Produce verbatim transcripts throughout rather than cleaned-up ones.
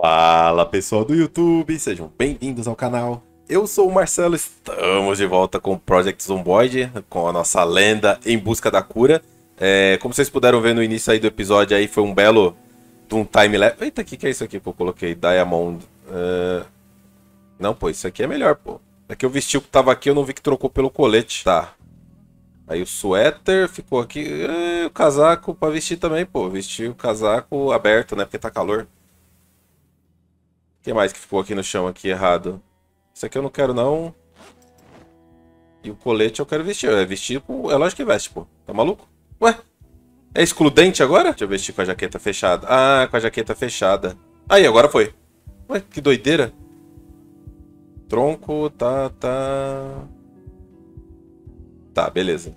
Fala pessoal do YouTube, sejam bem-vindos ao canal. Eu sou o Marcelo, estamos de volta com o Project Zomboid, com a nossa lenda em busca da cura. É, como vocês puderam ver no início aí do episódio, aí foi um belo de um time-lapse. Eita, o que, que é isso aqui que eu coloquei? Diamond. Uh... Não, pô, isso aqui é melhor, pô. É que eu vesti o que tava aqui, eu não vi que trocou pelo colete. Tá. Aí o suéter ficou aqui. E o casaco pra vestir também, pô. Vesti o casaco aberto, né? Porque tá calor. O que mais que ficou aqui no chão aqui errado? Isso aqui eu não quero não. E o colete eu quero vestir. É vestir, pô, é lógico que veste, pô. Tá maluco? Ué? É excludente agora? Deixa eu vestir com a jaqueta fechada. Ah, com a jaqueta fechada. Aí, agora foi. Ué, que doideira. Tronco, tá, tá... Tá, beleza.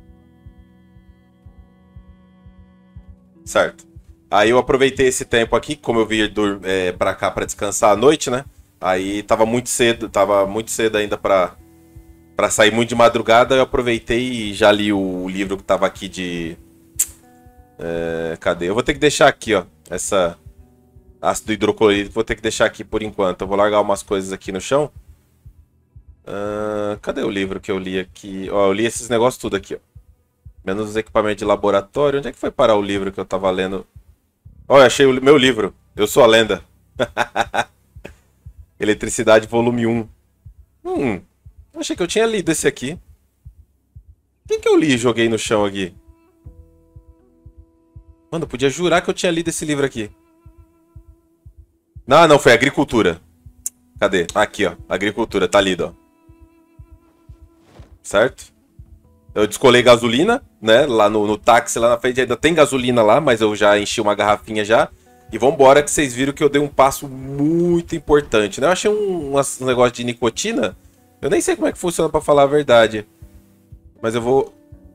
Certo. Aí eu aproveitei esse tempo aqui, como eu vim é, pra cá pra descansar à noite, né? Aí tava muito cedo, tava muito cedo ainda pra, pra sair muito de madrugada. Eu aproveitei e já li o livro que tava aqui de... É, cadê? Eu vou ter que deixar aqui, ó. Essa ácido hidroclorídrico, vou ter que deixar aqui por enquanto. Eu vou largar umas coisas aqui no chão. Uh, cadê o livro que eu li aqui? Ó, eu li esses negócios tudo aqui, ó. Menos os equipamentos de laboratório. Onde é que foi parar o livro que eu tava lendo? Ó, eu achei o meu livro. Eu sou a lenda. Eletricidade, volume um. Hum, achei que eu tinha lido esse aqui. O que que eu li e joguei no chão aqui? Mano, eu podia jurar que eu tinha lido esse livro aqui. Não, não, foi Agricultura. Cadê? Aqui, ó. Agricultura, tá lido, ó. Certo? Eu descolei gasolina, né? Lá no, no táxi, lá na frente ainda tem gasolina lá, mas eu já enchi uma garrafinha já. E vambora que vocês viram que eu dei um passo muito importante, né? Eu achei um, um negócio de nicotina. Eu nem sei como é que funciona pra falar a verdade. Mas eu vou...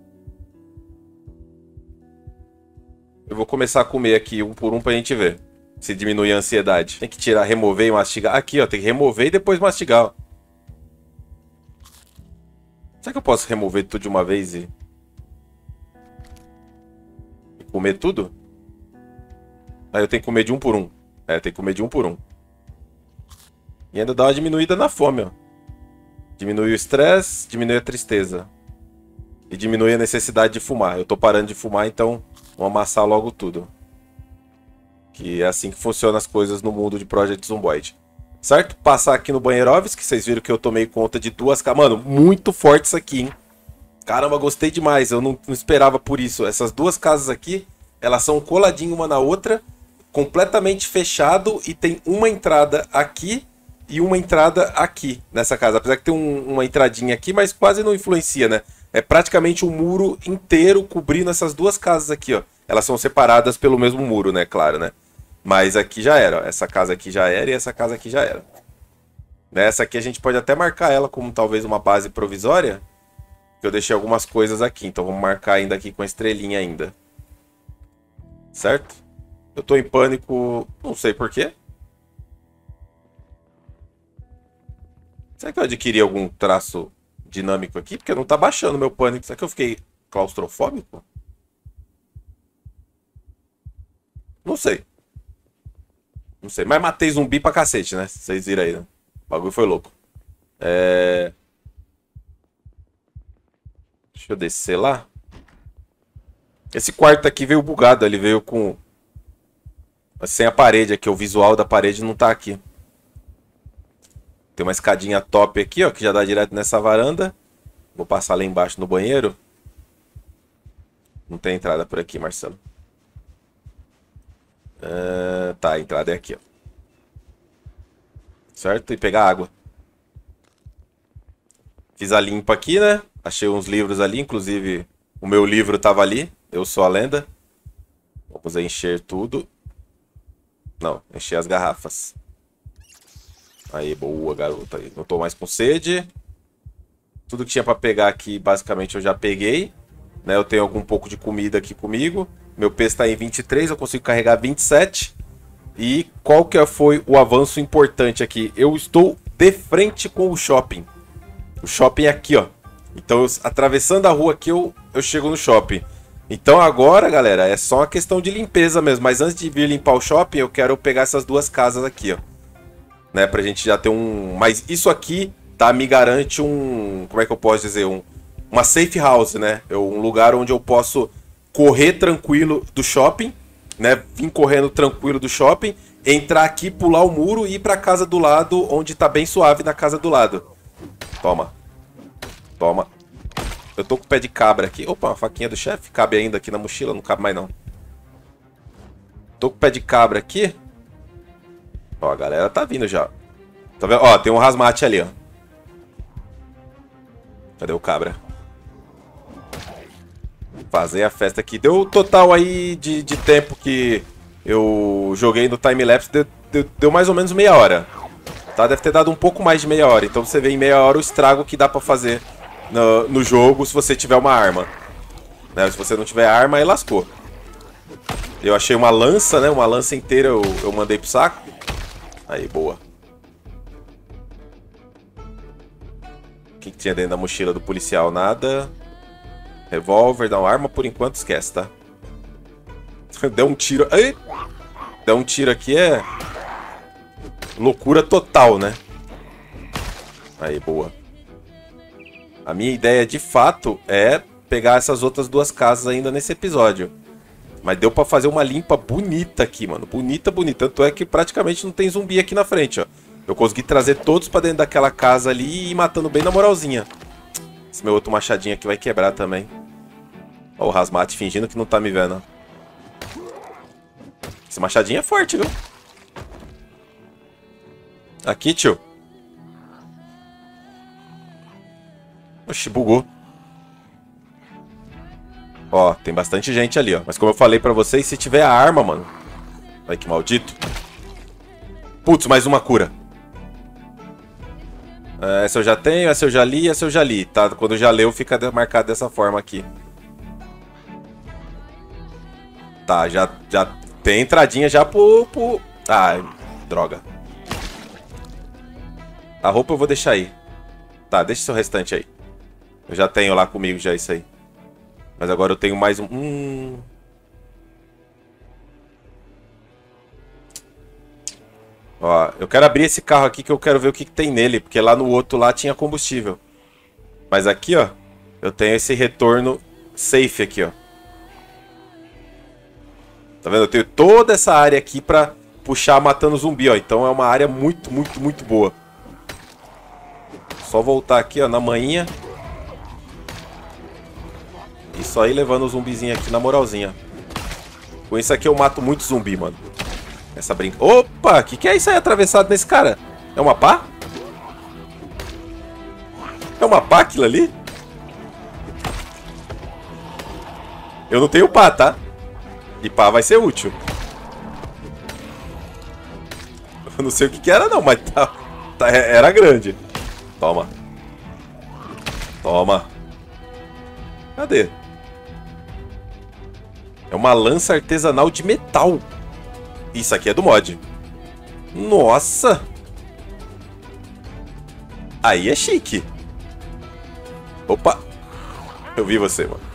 Eu vou começar a comer aqui um por um pra gente ver se diminui a ansiedade. Tem que tirar, remover e mastigar. Aqui, ó. Tem que remover e depois mastigar, ó. Será que eu posso remover tudo de uma vez e... e comer tudo? Aí eu tenho que comer de um por um. É, tem que comer de um por um. E ainda dá uma diminuída na fome, ó. Diminui o estresse, diminui a tristeza. E diminui a necessidade de fumar. Eu tô parando de fumar, então vou amassar logo tudo. Que é assim que funcionam as coisas no mundo de Project Zomboid. Certo? Passar aqui no banheiróvis, que vocês viram que eu tomei conta de duas casas. Mano, muito forte isso aqui, hein? Caramba, gostei demais. Eu não, não esperava por isso. Essas duas casas aqui, elas são coladinhas uma na outra, completamente fechado, e tem uma entrada aqui e uma entrada aqui nessa casa. Apesar que tem um, uma entradinha aqui, mas quase não influencia, né? É praticamente um muro inteiro cobrindo essas duas casas aqui, ó. Elas são separadas pelo mesmo muro, né? Claro, né? Mas aqui já era, ó. Essa casa aqui já era e essa casa aqui já era. Nessa aqui a gente pode até marcar ela como talvez uma base provisória. Que eu deixei algumas coisas aqui, então vamos marcar ainda aqui com a estrelinha ainda. Certo? Eu tô em pânico, não sei porquê. Será que eu adquiri algum traço dinâmico aqui? Porque não tá baixando meu pânico. Será que eu fiquei claustrofóbico? Não sei. Não sei, mas matei zumbi pra cacete, né? Vocês viram aí, né? O bagulho foi louco. É... Deixa eu descer lá. Esse quarto aqui veio bugado, ele veio com... sem a parede aqui, o visual da parede não tá aqui. Tem uma escadinha top aqui, ó, que já dá direto nessa varanda. Vou passar lá embaixo no banheiro. Não tem entrada por aqui, Marcelo. Uh, tá, a entrada é aqui, ó. Certo? E pegar água. Fiz a limpa aqui, né? Achei uns livros ali, inclusive o meu livro tava ali. Eu sou a lenda. Vamos encher tudo. Não, encher as garrafas. Aí, boa, garota. Não tô mais com sede. Tudo que tinha pra pegar aqui, basicamente, eu já peguei. Né? Eu tenho algum pouco de comida aqui comigo. Meu peso tá em vinte e três, eu consigo carregar vinte e sete. E qual que foi o avanço importante aqui? Eu estou de frente com o shopping. O shopping é aqui, ó. Então, eu, atravessando a rua aqui, eu, eu chego no shopping. Então agora, galera, é só uma questão de limpeza mesmo. Mas antes de vir limpar o shopping, eu quero pegar essas duas casas aqui, ó. Né, pra gente já ter um... Mas isso aqui, tá, me garante um... Como é que eu posso dizer? Um... Uma safe house, né? Eu, um lugar onde eu posso correr tranquilo do shopping, né? Vim correndo tranquilo do shopping, entrar aqui, pular o muro e ir pra casa do lado, onde tá bem suave na casa do lado. Toma. Toma. Eu tô com o pé de cabra aqui. Opa, uma faquinha do chefe. Cabe ainda aqui na mochila? Não cabe mais não. Tô com o pé de cabra aqui. Ó, a galera tá vindo já. Tá vendo? Ó, tem um rasmate ali, ó. Cadê o cabra? Fazer a festa aqui. Deu o total aí de, de tempo que eu joguei no timelapse. Deu, deu, deu mais ou menos meia hora. Tá? Deve ter dado um pouco mais de meia hora. Então você vê em meia hora o estrago que dá pra fazer no, no jogo se você tiver uma arma. Né? Se você não tiver arma, aí lascou. Eu achei uma lança, né? Uma lança inteira eu, eu mandei pro saco. Aí, boa. O que, que tinha dentro da mochila do policial? Nada. Revólver, dá uma arma, por enquanto esquece, tá? Deu um tiro... Ai! Deu um tiro aqui, é... loucura total, né? Aí, boa. A minha ideia, de fato, é pegar essas outras duas casas ainda nesse episódio. Mas deu pra fazer uma limpa bonita aqui, mano. Bonita, bonita. Tanto é que praticamente não tem zumbi aqui na frente, ó. Eu consegui trazer todos pra dentro daquela casa ali e ir matando bem na moralzinha. Esse meu outro machadinho aqui vai quebrar também. Ó, o Rasmate fingindo que não tá me vendo. Esse machadinho é forte, viu? Aqui, tio. Oxi, bugou. Ó, tem bastante gente ali, ó. Mas como eu falei pra vocês, se tiver a arma, mano... Ai, que maldito. Putz, mais uma cura. Essa eu já tenho, essa eu já li, essa eu já li. Tá? Quando eu já leu, fica marcado dessa forma aqui. Tá, já, já tem entradinha já pro... pro... Ah, droga. A roupa eu vou deixar aí. Tá, deixa o seu restante aí. Eu já tenho lá comigo já isso aí. Mas agora eu tenho mais um... Hum... Ó, eu quero abrir esse carro aqui que eu quero ver o que, que tem nele. Porque lá no outro lá tinha combustível. Mas aqui, ó, eu tenho esse retorno safe aqui, ó. Tá vendo? Eu tenho toda essa área aqui pra puxar matando zumbi, ó. Então é uma área muito, muito, muito boa. Só voltar aqui, ó, na manhinha. E só ir levando o zumbizinho aqui na moralzinha. Com isso aqui eu mato muito zumbi, mano. Essa brinca... Opa! O que, que é isso aí atravessado nesse cara? É uma pá? É uma pá aquilo ali? Eu não tenho pá, tá? E pá vai ser útil. Eu não sei o que, que era não, mas tá, tá, era grande. Toma. Toma. Cadê? É uma lança artesanal de metal. Isso aqui é do mod. Nossa! Aí é chique. Opa! Eu vi você, mano.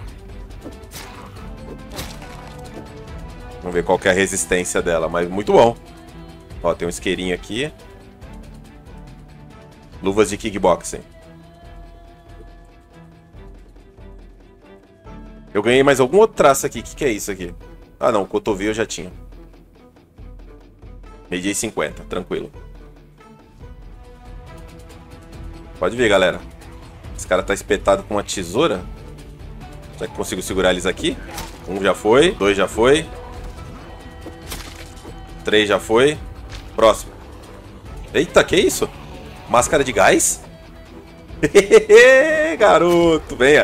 Vamos ver qual que é a resistência dela, mas muito bom. Ó, tem um isqueirinho aqui. Luvas de kickboxing. Eu ganhei mais algum outro traço aqui. O que, que é isso aqui? Ah, não. Cotovelo eu já tinha. Meio-dia e cinquenta. Tranquilo. Pode ver, galera. Esse cara tá espetado com uma tesoura. Será que consigo segurar eles aqui? Um já foi. Dois já foi. Três já foi. Próximo. Eita, que isso? Máscara de gás? Garoto, venha.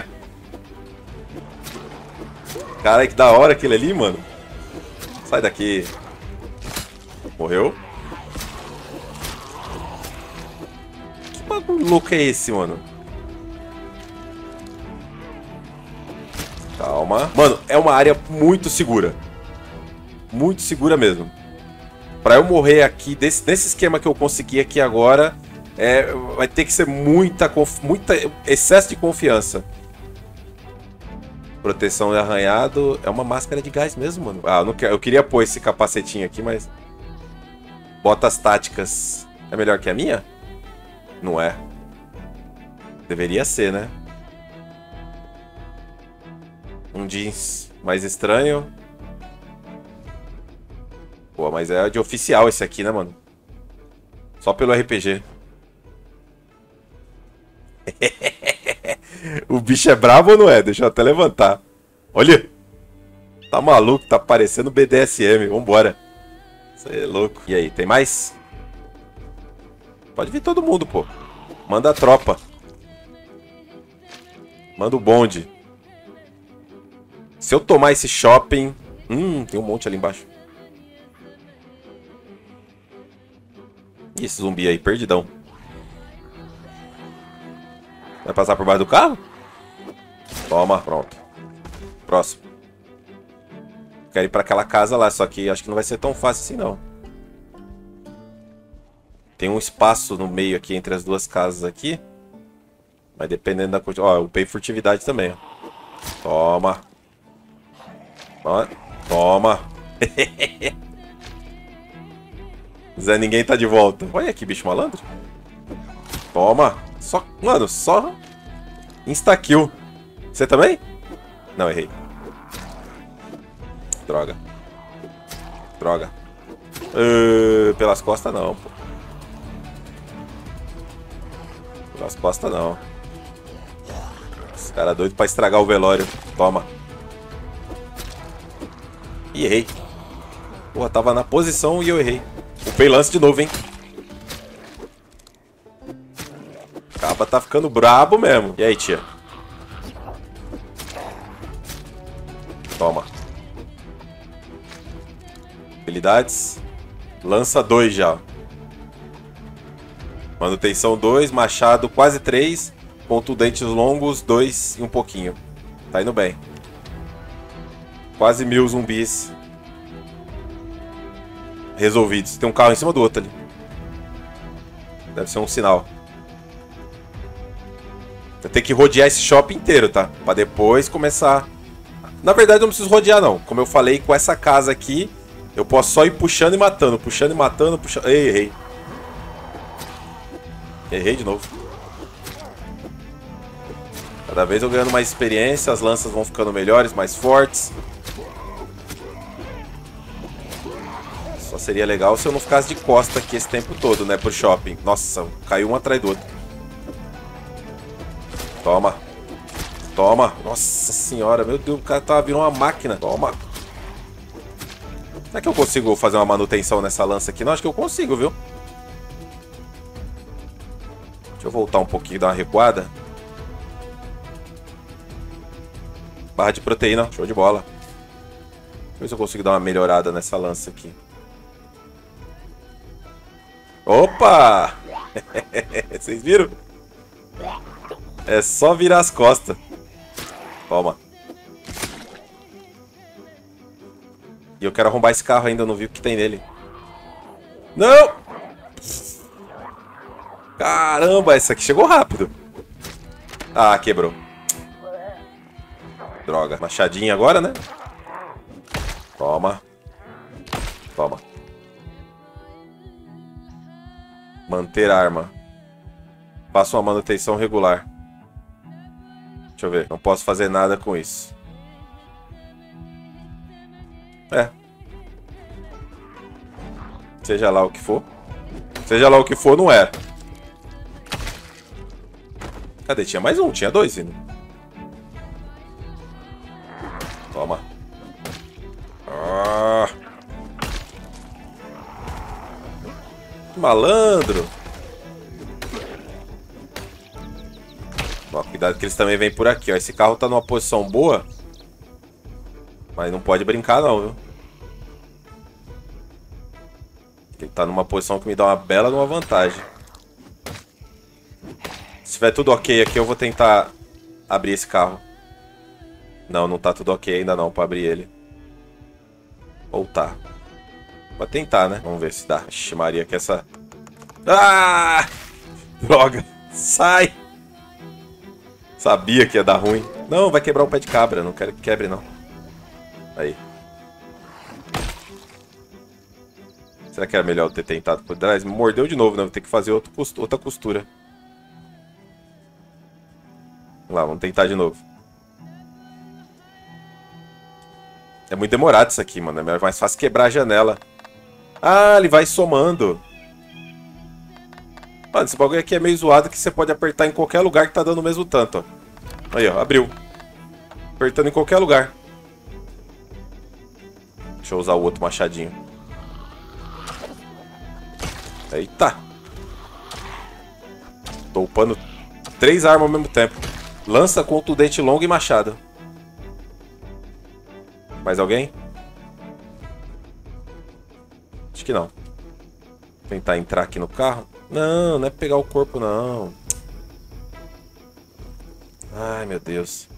Cara, que da hora aquele ali, mano. Sai daqui. Morreu. Que bagulho louco é esse, mano? Calma. Mano, é uma área muito segura. Muito segura mesmo. Pra eu morrer aqui, desse, nesse esquema que eu consegui aqui agora, é, vai ter que ser muita, muita excesso de confiança. Proteção e arranhado. É uma máscara de gás mesmo, mano. Ah, eu, não quero, eu queria pôr esse capacetinho aqui, mas... Botas táticas. É melhor que a minha? Não é. Deveria ser, né? Um jeans mais estranho. Pô, mas é de oficial esse aqui, né, mano? Só pelo R P G. O bicho é brabo ou não é? Deixa eu até levantar. Olha! Tá maluco, tá parecendo B D S M. Vambora. Isso aí é louco. E aí, tem mais? Pode vir todo mundo, pô. Manda a tropa. Manda o bonde. Se eu tomar esse shopping... Hum, tem um monte ali embaixo. E esse zumbi aí, perdidão. Vai passar por baixo do carro? Toma, pronto. Próximo. Quero ir pra aquela casa lá, só que acho que não vai ser tão fácil assim, não. Tem um espaço no meio aqui, entre as duas casas aqui. Mas dependendo da coisa... Ó, eu upei furtividade também, ó. Toma. Ó, toma. Zé, ninguém tá de volta. Olha aqui, bicho malandro. Toma. Só, mano, só insta-kill. Você também? Não, errei. Droga. Droga. Uh, pelas costas não, pô. Pelas costas não. Esse cara é doido pra estragar o velório. Toma. E errei. Porra, tava na posição e eu errei. Upei lance de novo, hein? Acaba tá ficando brabo mesmo. E aí, tia? Toma. Habilidades. Lança dois já. Manutenção dois. Machado quase três. Contundentes longos dois e um pouquinho. Tá indo bem. Quase mil zumbis resolvidos. Tem um carro em cima do outro ali. Deve ser um sinal. Eu tenho que rodear esse shopping inteiro, tá? Pra depois começar... Na verdade, eu não preciso rodear, não. Como eu falei, com essa casa aqui, eu posso só ir puxando e matando. Puxando e matando, puxando... Ei, errei. Errei de novo. Cada vez eu ganhando mais experiência, as lanças vão ficando melhores, mais fortes. Só seria legal se eu não ficasse de costa aqui esse tempo todo, né, pro shopping. Nossa, caiu um atrás do outro. Toma. Toma. Nossa senhora, meu Deus, o cara tá virando uma máquina. Toma. Será que eu consigo fazer uma manutenção nessa lança aqui? Não, acho que eu consigo, viu? Deixa eu voltar um pouquinho e dar uma recuada. Barra de proteína, show de bola. Deixa eu ver se eu consigo dar uma melhorada nessa lança aqui. Opa! Vocês viram? É só virar as costas. Toma. E eu quero arrombar esse carro ainda, eu não vi o que tem nele. Não! Caramba, essa aqui chegou rápido. Ah, quebrou. Droga. Machadinha agora, né? Toma. Toma. Manter arma. Faça uma manutenção regular. Deixa eu ver. Não posso fazer nada com isso. É. Seja lá o que for. Seja lá o que for, não é. Cadê? Tinha mais um. Tinha dois ainda. Toma. Ah. Que malandro. Ó, cuidado que eles também vêm por aqui, ó. Esse carro tá numa posição boa. Mas não pode brincar não, viu? Ele tá numa posição que me dá uma bela uma vantagem. Se tiver tudo ok aqui, eu vou tentar abrir esse carro. Não, não tá tudo ok ainda não pra abrir ele. Ou tá. Vou tentar, né? Vamos ver se dá. Ixi, Maria, que essa... Ah! Droga! Sai! Sabia que ia dar ruim. Não, vai quebrar o pé de cabra. Não quero que quebre, não. Aí. Será que era melhor eu ter tentado por trás? Me mordeu de novo, né? Vou ter que fazer outro costu- outra costura. Vamos lá, vamos tentar de novo. É muito demorado isso aqui, mano. É mais fácil quebrar a janela. Ah, ele vai somando. Mano, esse bagulho aqui é meio zoado que você pode apertar em qualquer lugar que tá dando o mesmo tanto, ó. Aí, ó, abriu. Apertando em qualquer lugar. Deixa eu usar o outro machadinho. Eita! Tô upando três armas ao mesmo tempo. Lança, contundente, longo e machado. Mais alguém? Acho que não. Vou tentar entrar aqui no carro. Não, não é pegar o corpo, não. Ai, meu Deus.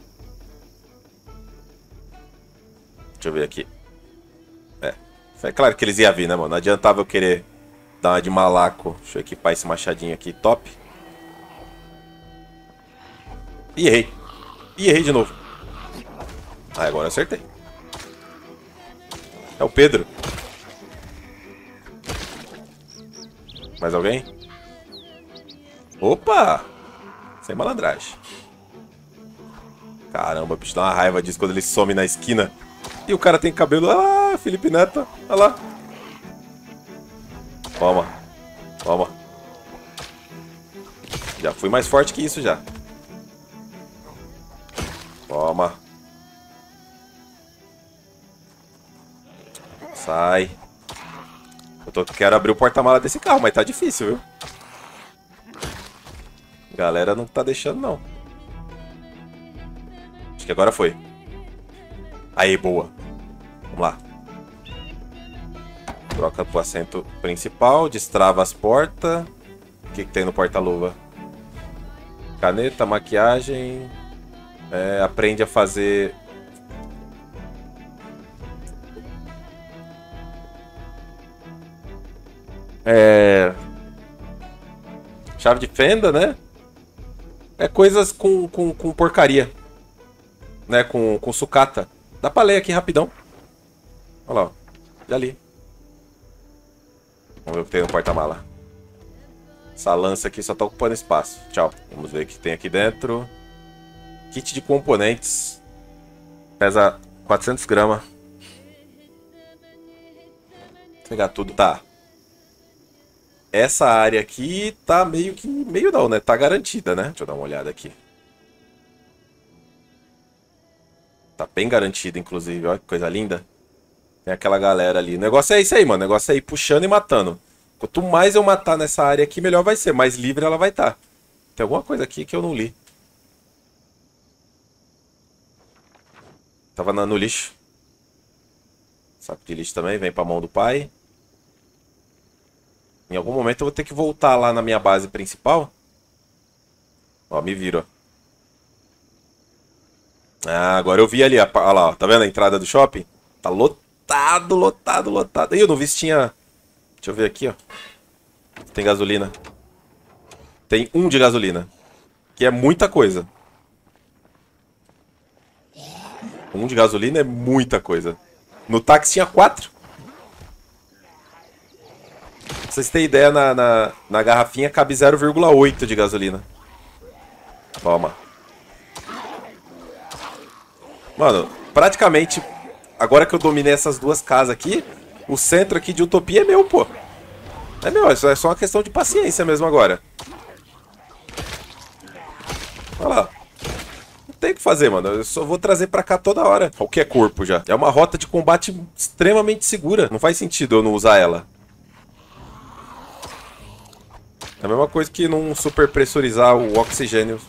Deixa eu ver aqui. É. É claro que eles iam vir, né, mano? Não adiantava eu querer dar uma de malaco. Deixa eu equipar esse machadinho aqui. Top. E errei. E errei de novo. Ah, agora eu acertei. É o Pedro. Mais alguém? Opa! Sem malandragem. Caramba, bicho, dá uma raiva disso quando ele some na esquina. E o cara tem cabelo... Ah, Felipe Neto. Olha lá. Toma. Toma. Já fui mais forte que isso, já. Toma. Sai. Eu tô, quero abrir o porta-mala desse carro, mas tá difícil, viu? Galera não tá deixando, não. Acho que agora foi. Aí, boa. Vamos lá. Troca pro assento principal, destrava as portas. O que, que tem no porta-luva? Caneta, maquiagem. É, aprende a fazer... É... Chave de fenda, né? É coisas com, com, com porcaria. Né? Com, com sucata. Dá pra ler aqui rapidão. Olha lá, ó. Já li. Vamos ver o que tem no porta-mala. Essa lança aqui só tá ocupando espaço. Tchau. Vamos ver o que tem aqui dentro. Kit de componentes. Pesa quatrocentos gramas. Vou pegar tudo. Tá. Essa área aqui tá meio que... Meio não, né? Tá garantida, né? Deixa eu dar uma olhada aqui. Tá bem garantida, inclusive. Olha que coisa linda. Tem aquela galera ali. O negócio é isso aí, mano. O negócio é ir puxando e matando. Quanto mais eu matar nessa área aqui, melhor vai ser. Mais livre ela vai estar. Tem alguma coisa aqui que eu não li. Tava no lixo. Saco de lixo também. Vem pra mão do pai. Em algum momento eu vou ter que voltar lá na minha base principal. Ó, me viro. Ah, agora eu vi ali. Olha lá, ó. Tá vendo a entrada do shopping? Tá lotado, lotado, lotado. Ih, eu não vi se tinha... Deixa eu ver aqui, ó. Tem gasolina. Tem um de gasolina. Que é muita coisa. Um de gasolina é muita coisa. No táxi tinha quatro. Pra vocês terem ideia, na, na, na garrafinha cabe zero vírgula oito de gasolina. Toma. Mano, praticamente, agora que eu dominei essas duas casas aqui, o centro aqui de Utopia é meu, pô. É meu, isso é só uma questão de paciência mesmo agora. Olha lá. Não tem o que fazer, mano. Eu só vou trazer pra cá toda hora. O que é corpo já? É uma rota de combate extremamente segura. Não faz sentido eu não usar ela. É a mesma coisa que não super pressurizar o oxigênio.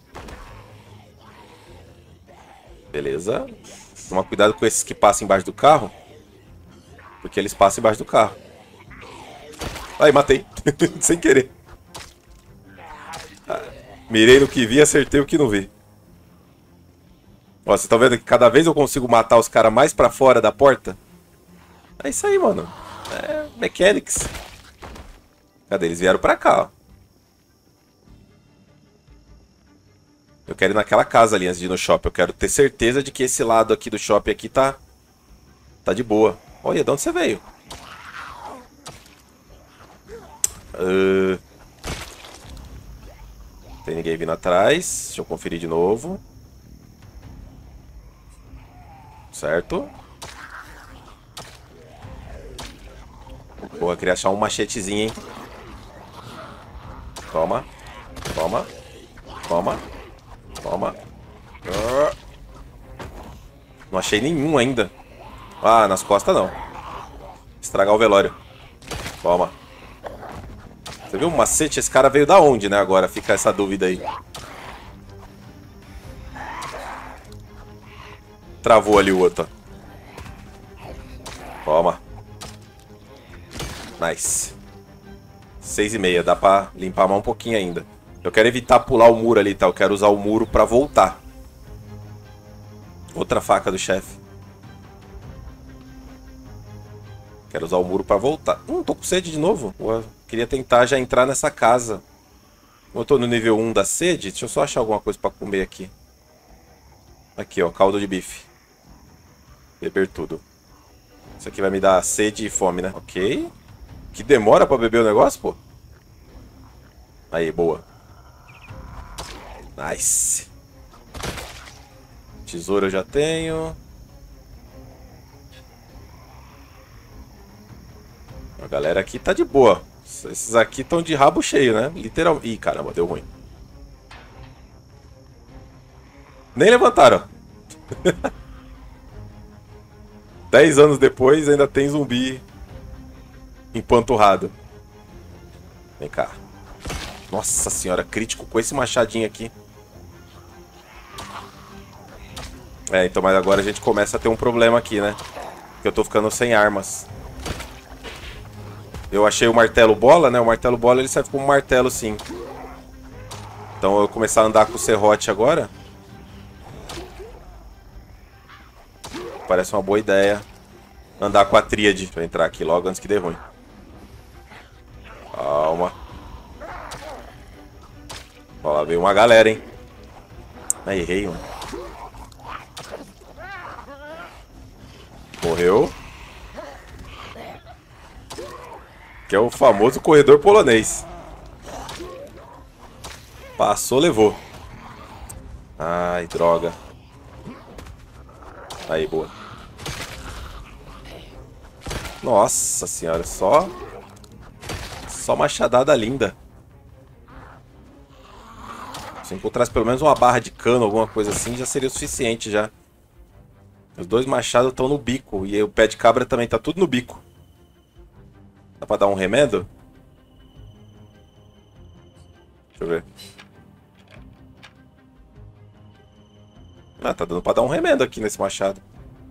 Beleza. Toma cuidado com esses que passam embaixo do carro. Porque eles passam embaixo do carro. Aí, matei. Sem querer. Mirei no que vi e acertei o que não vi. Ó, vocês estão vendo que cada vez eu consigo matar os caras mais pra fora da porta? É isso aí, mano. É mechanics. Cadê? Eles vieram pra cá, ó. Eu quero ir naquela casa ali antes de ir no shopping. Eu quero ter certeza de que esse lado aqui do shopping aqui tá... Tá de boa. Olha, de onde você veio? Uh... Tem ninguém vindo atrás. Deixa eu conferir de novo. Certo. Porra, queria achar um machetezinho, hein? Toma. Toma. Toma. Toma. Ah. Não achei nenhum ainda. Ah, nas costas não. Estragar o velório. Toma. Você viu o macete? Esse cara veio da onde, né? Agora fica essa dúvida aí. Travou ali o outro. Toma. Nice. Seis e meia. Dá pra limpar mais um pouquinho ainda. Eu quero evitar pular o muro ali, tá? Eu quero usar o muro pra voltar. Outra faca do chefe. Quero usar o muro pra voltar. Hum, tô com sede de novo. Eu queria tentar já entrar nessa casa. Eu tô no nível um da sede. Deixa eu só achar alguma coisa pra comer aqui. Aqui, ó. Caldo de bife. Beber tudo. Isso aqui vai me dar sede e fome, né? Ok. Que demora pra beber o negócio, pô. Aí, boa. Nice. Tesouro eu já tenho. A galera aqui tá de boa. Esses aqui estão de rabo cheio, né? Literalmente. Ih, caramba, deu ruim. Nem levantaram. Dez anos depois ainda tem zumbi empanturrado. Vem cá. Nossa senhora, crítico com esse machadinho aqui. É, então, mas agora a gente começa a ter um problema aqui, né? Porque eu tô ficando sem armas. Eu achei o martelo bola, né? O martelo bola ele serve como martelo, sim. Então eu vou começar a andar com o serrote agora. Parece uma boa ideia. Andar com a tríade. Deixa eu entrar aqui logo antes que dê ruim. Calma. Ó, lá veio uma galera, hein? Aí, errei, mano. Morreu. Que é o famoso corredor polonês. Passou, levou. Ai, droga. Aí, boa. Nossa senhora, só... Só machadada linda. Se encontrasse pelo menos uma barra de cano, alguma coisa assim, já seria o suficiente já. Os dois machados estão no bico. E o pé de cabra também tá tudo no bico. Dá pra dar um remendo? Deixa eu ver. Ah, tá dando pra dar um remendo aqui nesse machado.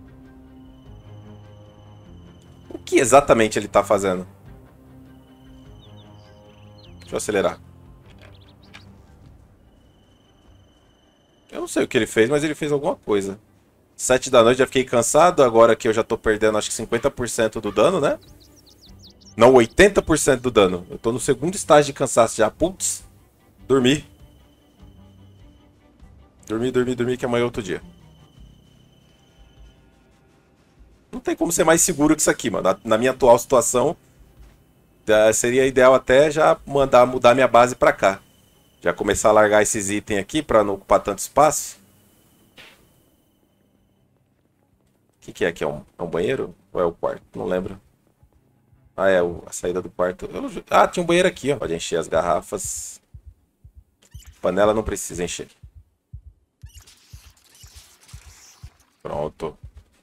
O que exatamente ele tá fazendo? Deixa eu acelerar. Eu não sei o que ele fez, mas ele fez alguma coisa. Sete da noite, já fiquei cansado. Agora que eu já tô perdendo acho que cinquenta por cento do dano, né? Não, oitenta por cento do dano. Eu tô no segundo estágio de cansaço já. Putz. Dormi. Dormi, dormi, dormi, que amanhã é outro dia. Não tem como ser mais seguro que isso aqui, mano. Na, na minha atual situação, seria ideal até já mandar mudar minha base pra cá. Já começar a largar esses itens aqui pra não ocupar tanto espaço. O que, que é aqui? É um, é um banheiro? Ou é o quarto? Não lembro. Ah, é o, a saída do quarto. Eu, ah, tinha um banheiro aqui, ó. Pode encher as garrafas. Panela não precisa encher. Pronto.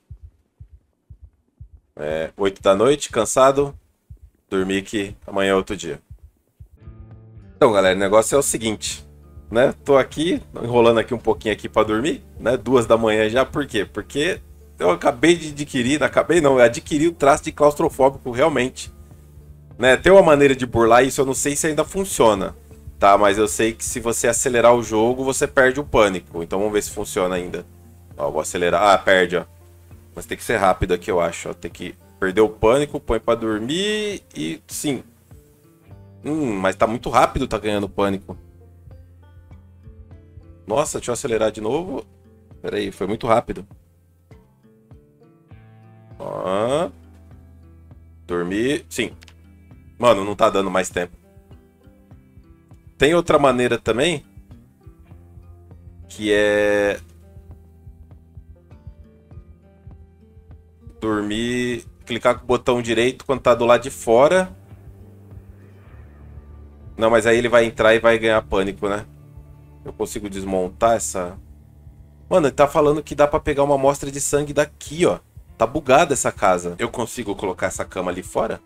É, oito da noite, cansado. Dormir que amanhã é outro dia. Então, galera, o negócio é o seguinte, né? Tô aqui, enrolando aqui um pouquinho aqui pra dormir, né? Duas da manhã já, por quê? Porque eu acabei de adquirir, não acabei não, eu adquiri o traço de claustrofóbico realmente. Né? Tem uma maneira de burlar isso, eu não sei se ainda funciona, tá? Mas eu sei que se você acelerar o jogo, você perde o pânico. Então vamos ver se funciona ainda. Ó, vou acelerar. Ah, perde, ó. Mas tem que ser rápido aqui, eu acho. Ó. Tem que perder o pânico, põe pra dormir e... Sim. Hum, mas tá muito rápido, tá ganhando pânico. Nossa, deixa eu acelerar de novo. Pera aí, foi muito rápido. Ó. Dormir. Sim. Mano, não tá dando mais tempo. Tem outra maneira também. Que é... dormir... clicar com o botão direito quando tá do lado de fora. Não, mas aí ele vai entrar e vai ganhar pânico, né? Eu consigo desmontar essa... Mano, ele tá falando que dá pra pegar uma amostra de sangue daqui, ó. Tá bugada essa casa. Eu consigo colocar essa cama ali fora?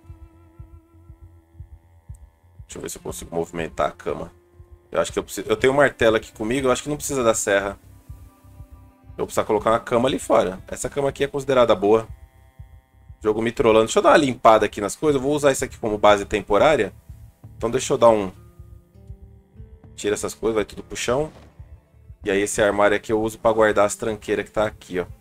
Deixa eu ver se eu consigo movimentar a cama. Eu acho que eu preciso... Eu tenho um martelo aqui comigo, eu acho que não precisa da serra. Eu vou precisar colocar uma cama ali fora. Essa cama aqui é considerada boa. Jogo me trollando. Deixa eu dar uma limpada aqui nas coisas. Eu vou usar isso aqui como base temporária. Então deixa eu dar um... Tira essas coisas, vai tudo pro chão. E aí esse armário aqui eu uso pra guardar as tranqueiras que tá aqui, ó.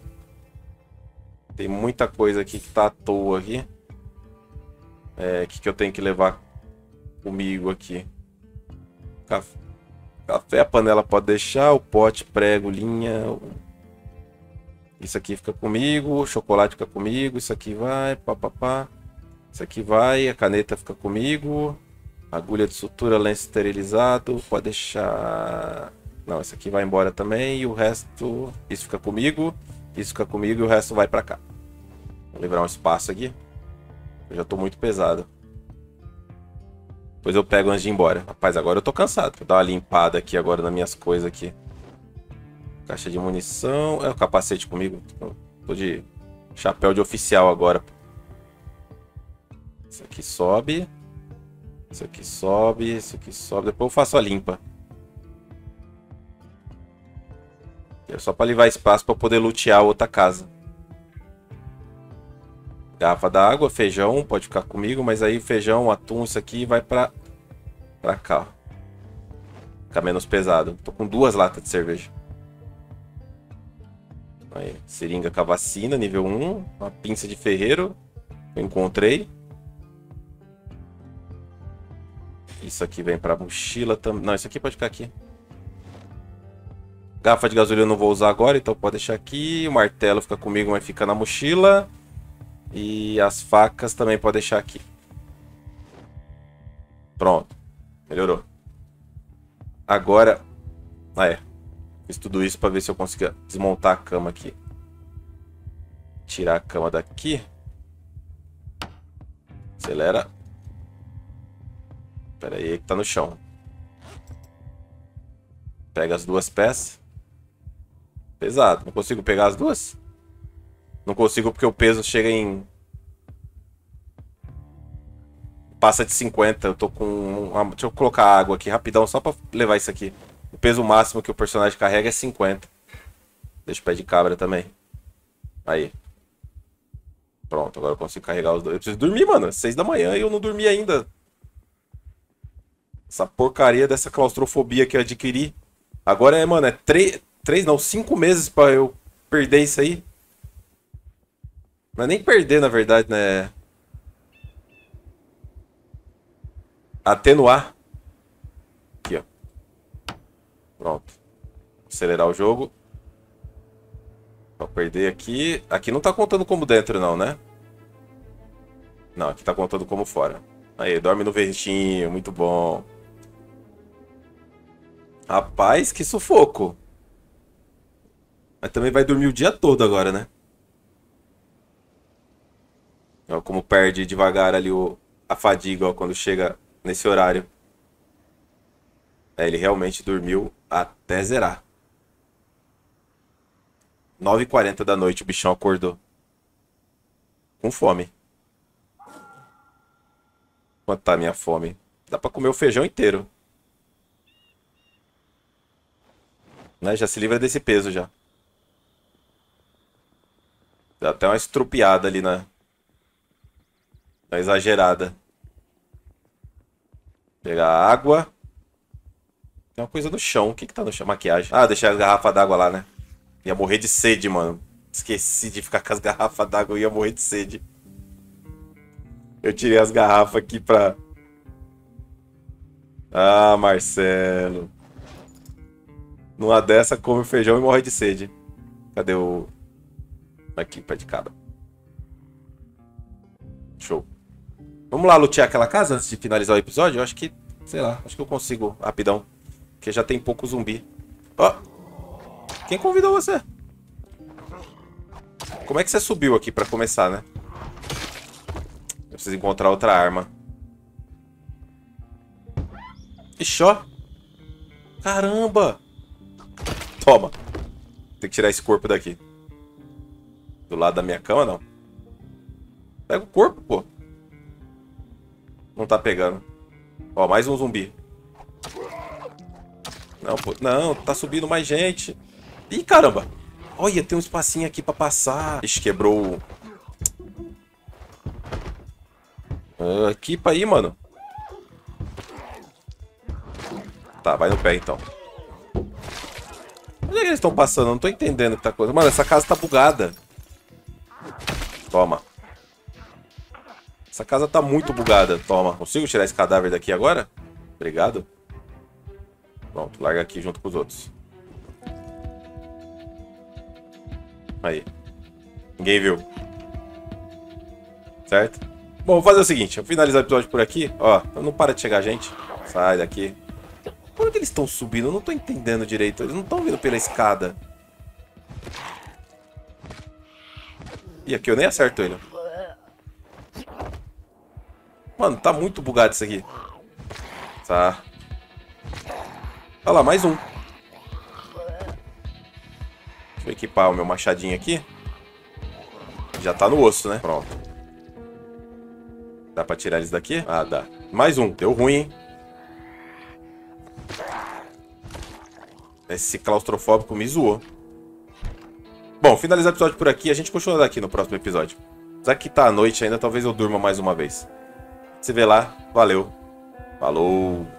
Tem muita coisa aqui que tá à toa aqui. É, o que, que eu tenho que levar comigo aqui? Café. Café, a panela pode deixar, o pote, prego, linha. Isso aqui fica comigo, o chocolate fica comigo, isso aqui vai, papapá. Isso aqui vai, a caneta fica comigo. Agulha de sutura, lenço esterilizado, pode deixar... Não, esse aqui vai embora também e o resto... Isso fica comigo, isso fica comigo e o resto vai pra cá. Vou livrar um espaço aqui. Eu já tô muito pesado. Depois eu pego antes de ir embora. Rapaz, agora eu tô cansado. Vou dar uma limpada aqui agora nas minhas coisas aqui. Caixa de munição. É o capacete comigo. Tô de chapéu de oficial agora. Isso aqui sobe. Isso aqui sobe. Isso aqui sobe. Depois eu faço a limpa. É só para livrar espaço para poder lutear a outra casa. Garrafa d'água, feijão, pode ficar comigo, mas aí feijão, atum, isso aqui vai pra, pra cá. Fica menos pesado. Tô com duas latas de cerveja. Aí, seringa com a vacina, nível um. Uma pinça de ferreiro. Eu encontrei. Isso aqui vem pra mochila também. Não, isso aqui pode ficar aqui. Garrafa de gasolina eu não vou usar agora, então pode deixar aqui. O martelo fica comigo, mas fica na mochila. E as facas também pode deixar aqui. Pronto. Melhorou. Agora... Ah, é. Fiz tudo isso para ver se eu consigo desmontar a cama aqui. Tirar a cama daqui. Acelera. Espera aí que tá no chão. Pega as duas peças. Pesado. Não consigo pegar as duas? Não consigo porque o peso chega em... Passa de cinquenta. Eu tô com... Uma... Deixa eu colocar água aqui rapidão só pra levar isso aqui. O peso máximo que o personagem carrega é cinquenta. Deixa o pé de cabra também. Aí. Pronto, agora eu consigo carregar os dois. Eu preciso dormir, mano. Seis da manhã e eu não dormi ainda. Essa porcaria dessa claustrofobia que eu adquiri. Agora é, mano, é três... Três não, cinco meses pra eu perder isso aí. Não é nem perder, na verdade, né? Atenuar. Aqui, ó. Pronto. Acelerar o jogo. Vou perder aqui. Aqui não tá contando como dentro, não, né? Não, aqui tá contando como fora. Aí, dorme no ventinho. Muito bom. Rapaz, que sufoco. Mas também vai dormir o dia todo agora, né? Ó, como perde devagar ali o, a fadiga, ó, quando chega nesse horário. É, ele realmente dormiu até zerar. nove e quarenta da noite o bichão acordou. Com fome. Quanto tá a minha fome? Dá pra comer o feijão inteiro. Né? Já se livra desse peso já. Dá até uma estrupiada ali na... na exagerada. Pegar água. Tem uma coisa no chão. O que que tá no chão? Maquiagem. Ah, deixei as garrafas d'água lá, né? Ia morrer de sede, mano. Esqueci de ficar com as garrafas d'água. Eu ia morrer de sede. Eu tirei as garrafas aqui pra... Ah, Marcelo. Numa dessa, come o feijão e morre de sede. Cadê o... Aqui, pé de cabra. Show. Vamos lá lutear aquela casa antes de finalizar o episódio? Eu acho que... Sei lá, acho que eu consigo rapidão. Porque já tem pouco zumbi. Ó! Oh, quem convidou você? Como é que você subiu aqui pra começar, né? Eu preciso encontrar outra arma. Ixi, ó. Caramba! Toma. Tem que tirar esse corpo daqui. Do lado da minha cama, não. Pega o corpo, pô. Não tá pegando. Ó, mais um zumbi. Não, pô. Não, tá subindo mais gente. Ih, caramba. Olha, tem um espacinho aqui pra passar. Ixi, quebrou. Ah, equipa aí, mano. Tá, vai no pé, então. Onde é que eles estão passando? Eu não tô entendendo o que tá acontecendo. Mano, essa casa tá bugada. Toma. Essa casa tá muito bugada. Toma. Consigo tirar esse cadáver daqui agora? Obrigado. Pronto, larga aqui junto com os outros. Aí. Ninguém viu. Certo? Bom, vou fazer o seguinte. Eu vou finalizar o episódio por aqui. Ó, não para de chegar gente. Sai daqui. Por que eles estão subindo? Eu não tô entendendo direito. Eles não estão vindo pela escada. E aqui eu nem acerto ele. Mano, tá muito bugado isso aqui. Tá. Olha lá, mais um. Deixa eu equipar o meu machadinho aqui. Já tá no osso, né? Pronto. Dá pra tirar eles daqui? Ah, dá. Mais um. Deu ruim, hein? Esse claustrofóbico me zoou. Bom, finalizar o episódio por aqui. A gente continua daqui no próximo episódio. Já que tá à noite ainda, talvez eu durma mais uma vez. Se vê lá. Valeu. Falou.